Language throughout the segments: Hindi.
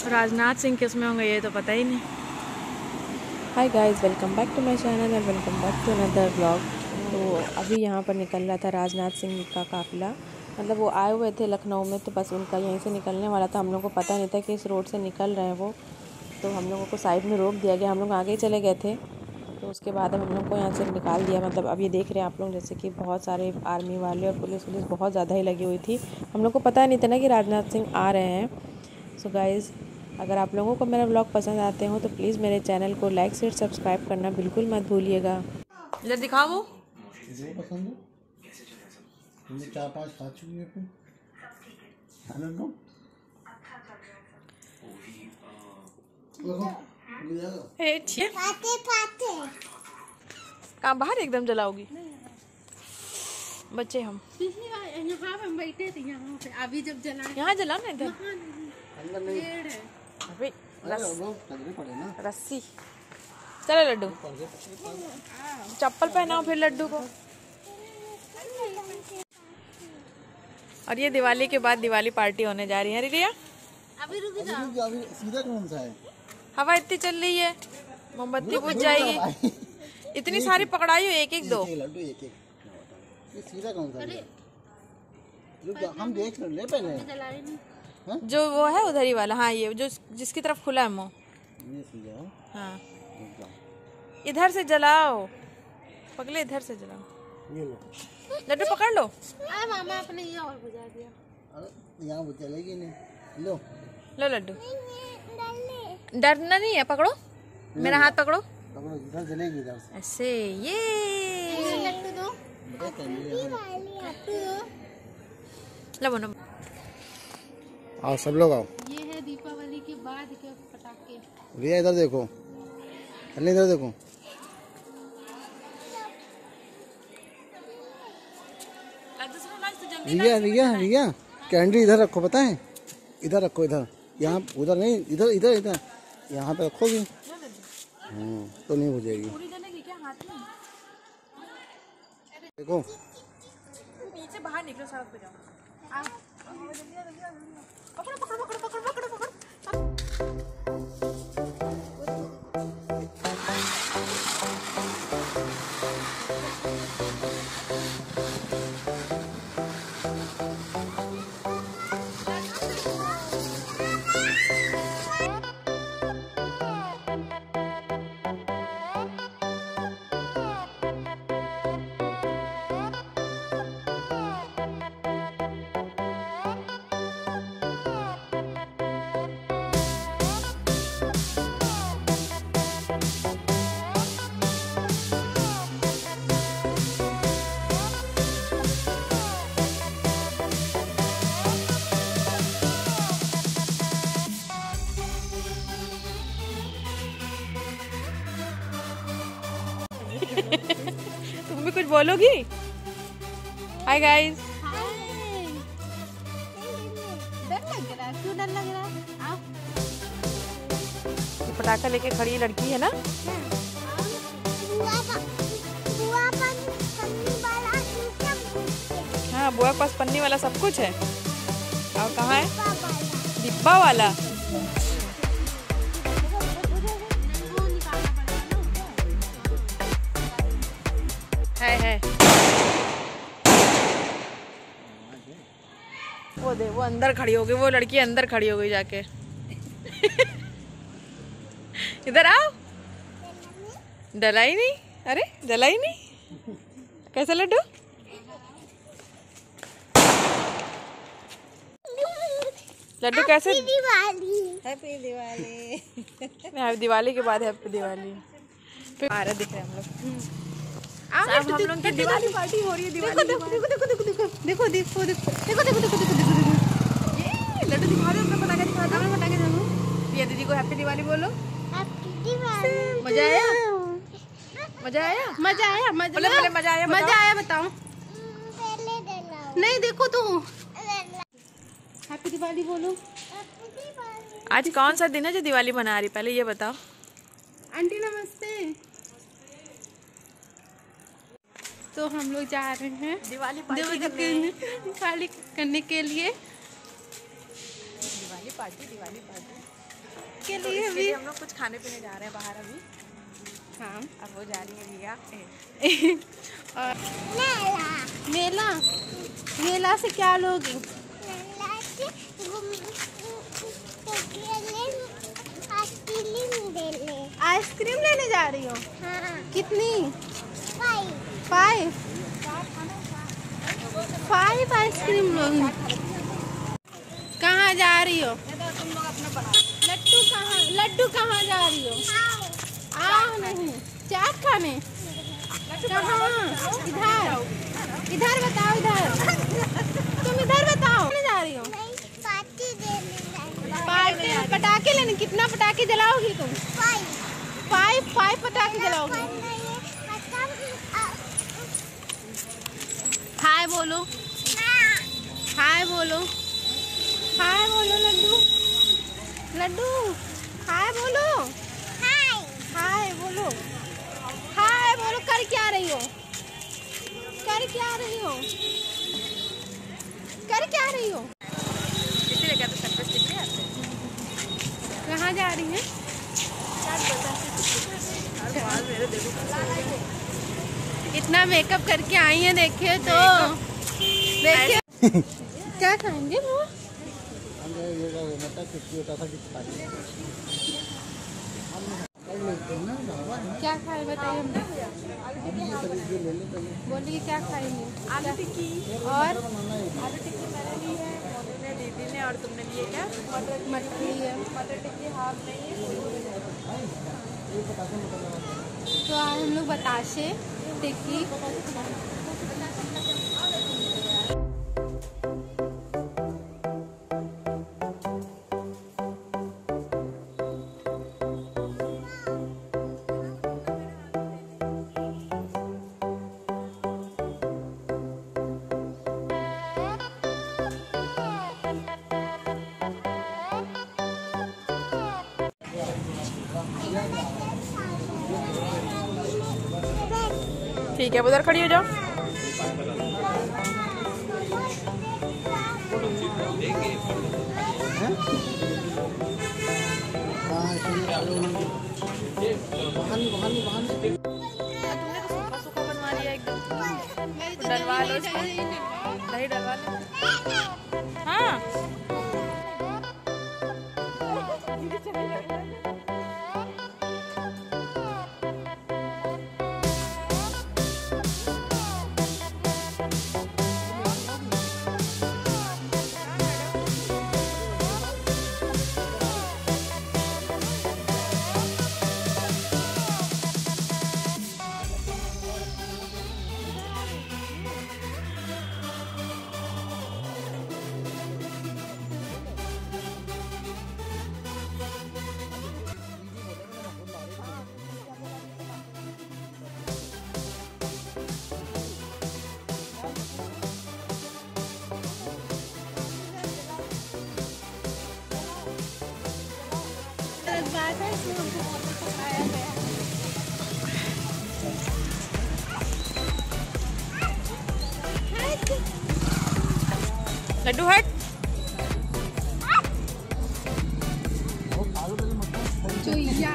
राजनाथ सिंह किस में होंगे ये तो पता ही नहीं। Hi guys, welcome back to my channel and welcome back to another blog. तो अभी यहाँ पर निकल रहा था राजनाथ सिंह का काफ़िला। मतलब वो आए हुए थे लखनऊ में, तो बस उनका यहीं से निकलने वाला था। हम लोग को पता नहीं था कि इस रोड से निकल रहे हैं वो, तो हम लोगों को साइड में रोक दिया गया। हम लोग आगे चले गए थे, तो उसके बाद हम लोग को यहाँ से निकाल दिया। मतलब अब ये देख रहे हैं आप लोग, जैसे कि बहुत सारे आर्मी वाले और पुलिस बहुत ज़्यादा ही लगी हुई थी। हम लोग को पता नहीं था ना कि राजनाथ सिंह आ रहे हैं। सो गाइज़, अगर आप लोगों को मेरा व्लॉग पसंद आते हो तो प्लीज़ मेरे चैनल को लाइक शेयर सब्सक्राइब करना बिल्कुल मत भूलिएगा। इधर दिखाओ वो पसंद है। 4-5 खा चुकी है फिर कहाँ बाहर एकदम जलाओगी बच्चे? हम यहाँ पे बैठे थे, यहाँ पे अभी जब जलाए यहाँ जलाना इधर पेड़ है। अभी रस्सी। चलो लड्डू, चप्पल पहनाओ फिर लड्डू को। और ये दिवाली के बाद दिवाली पार्टी होने जा रही है रिया। अभी रुक जाओ, अभी सीधा कौन सा है? हवा इतनी चल रही है, मोमबत्ती बुझ जाएगी। इतनी सारी पकड़ाई हो, एक एक दो लड्डू एक एक। ये सीधा कौन सा है? रुक जा, हम देख ले पहले। जलाए नहीं। जो वो है उधर ही वाला। हाँ, ये जो जिसकी तरफ खुला है मुँह। ये सीधा है। हाँ, रुक जा। इधर से जलाओ पगले, इधर से जलाओ। ये लो लड्डू पकड़ लो। अरे मामा आपने ये और बुझा दिया। अरे यहाँ वो चलेगी नहीं। लो लो लड्डू, डरना नहीं है, पकड़ो मेरा हाथ पकड़ो। पकड़ो, इधर चलेगी इधर से। ऐसे ये लड्डू दो, लो बनो। आओ सब लोग आओ। ये है दीपावली के बाद के पटाखे। रिया इधर देखो, अल्ले इधर देखो। रिया रिया रिया कैंडी इधर रखो, पता है? इधर रखो, इधर, यहाँ उधर नहीं, इधर इधर इधर यहाँ पे रखोगी तो नहीं बुझेगी। देखो नीचे बाहर निकलो, सड़क पे जाओ। पकड़ो पकड़ो पकड़ो पकड़ो पकड़ो पकड़ो। तुम भी कुछ बोलोगी? Hi guys. डर लग रहा है? क्यों डर लग रहा है? आओ। ये पटाखा लेके खड़ी लड़की है ना। हाँ, बुआ के पास पन्नी वाला सब कुछ है। और कहाँ है डिब्बा वाला? है वो दे, वो अंदर खड़ी हो गई, वो लड़की अंदर खड़ी हो गई जाके। इधर आओ। डलाई नहीं? अरे डलाई नहीं? कैसा लड्डू? लड्डू कैसे? हैप्पी दिवाली। हैप्पी दिवाली के बाद हैप्पी दिवाली। फिर आ रहा दिख रहे हम लोग। हम लोग की दिवाली पार्टी हो रही है। दिवाली देखो देखो देखो देखो देखो देखो देखो देखो देखो देखो देखो। ये लड्डू दिखा दो, अपना पटाखा दिखा दो। पटाखे जरूर। प्रिया दीदी को हैप्पी दिवाली बोलो। हैप्पी दिवाली। मजा आया? मजा आया? मजा आया? पहले मजा आया? मजा आया बताओ। नहीं देखो तो हैप्पी दिवाली बोलो। आज कौन सा दिन है जो दिवाली मना रही, पहले ये बताओ। आंटी नमस्ते। तो हम लोग जा रहे हैं दिवाली दिवाली करने के लिए। दिवाली पार्टी के लिए भी हम लोग कुछ खाने पीने जा रहे हैं बाहर अभी। हाँ अब वो जा रही है भैया। और मेला मेला से क्या लोगी? आइसक्रीम लेने जा रही हो? हाँ। कितनी? 5 आइसक्रीम लोगी? कहाँ जा रही हो? लड्डू कहाँ जा रही हो? आओ नहीं चाट खाने। कहाँ? इधर बताओ। तुम इधर बताओ। कहाँ जा रही हो? पार्टी पटाखे लेने। कितना पटाखे जलाओगी तुम? 5 पटाखे जलाओगी। हाय बोलो। हाय बोलो लड्डू हाय बोलो। हाय बोलो। कर क्या रही हो? इसीलिए क्या तो सर्कस दिख रही है आपको? कहाँ जा रही हैं? इतना मेकअप करके आई हैं, देखिए तो देखिए। क्या खाएंगे वो? क्या खाए बताइए? बोलिए क्या खाएंगे? आलू टिक्की। और आलू टिक्की मैंने ली है, मोनू ने, दीदी ने, और तुमने लिए क्या? मटकी है। मटर टिक्की हाफ नहीं है। तो आज हम लोग बताशे टिक्की ठीक है, उधर खड़ी हो जाओ। तुमने तो सूखा सूखा बनवा दिया एकदम। डलवा लो इसको, दही डलवा लो। हाँ लड्डू हट। चुईया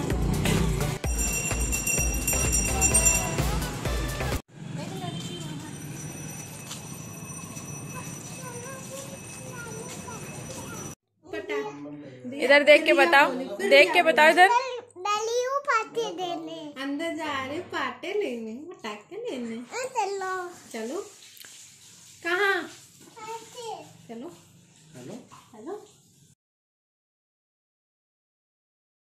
इधर देख के बताओ, इधर। अंदर जा रहे पाटे लेने, पटाखे लेने। चलो